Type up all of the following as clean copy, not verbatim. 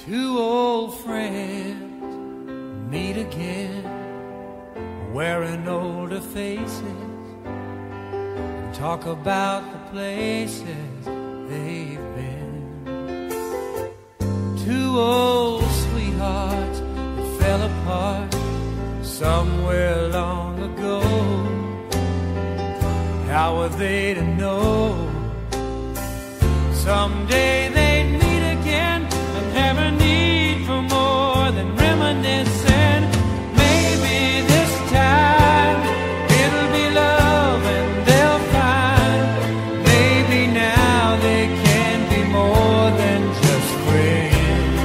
Two old friends meet again, wearing older faces, and talk about the places they've been. Two old sweethearts that fell apart somewhere long ago. How were they to know someday they'd meet again and have a need for more than reminiscing? Maybe this time it'll be love and they'll find maybe now they can be more than just friends.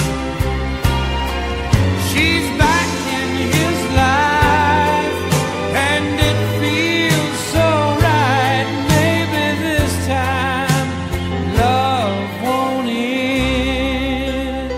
She's back in his life and it feels so right. Maybe this time love won't end.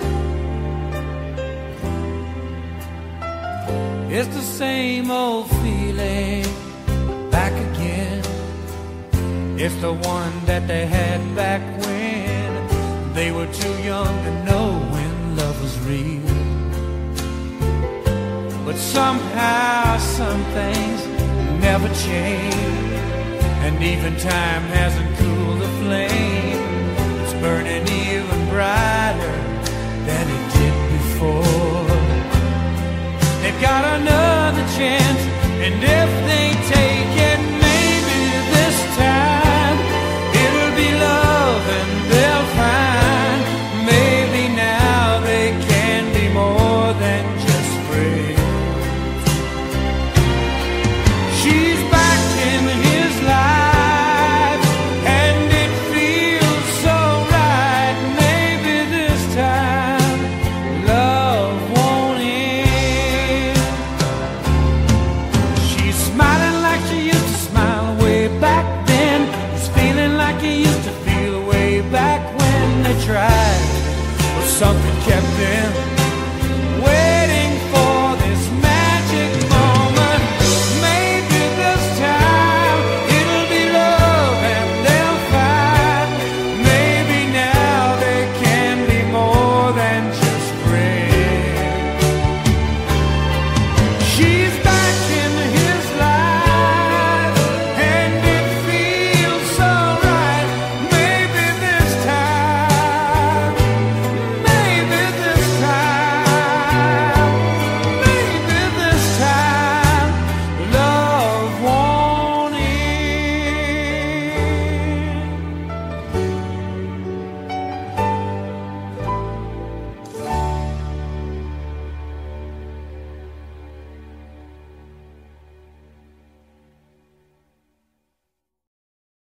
It's the same old feeling back again. It's the one that they had back when they were too young to know when love was real. But somehow some things never change, and even time hasn't cooled the flame. It's burning even brighter than it did before. They've got another chance, and if they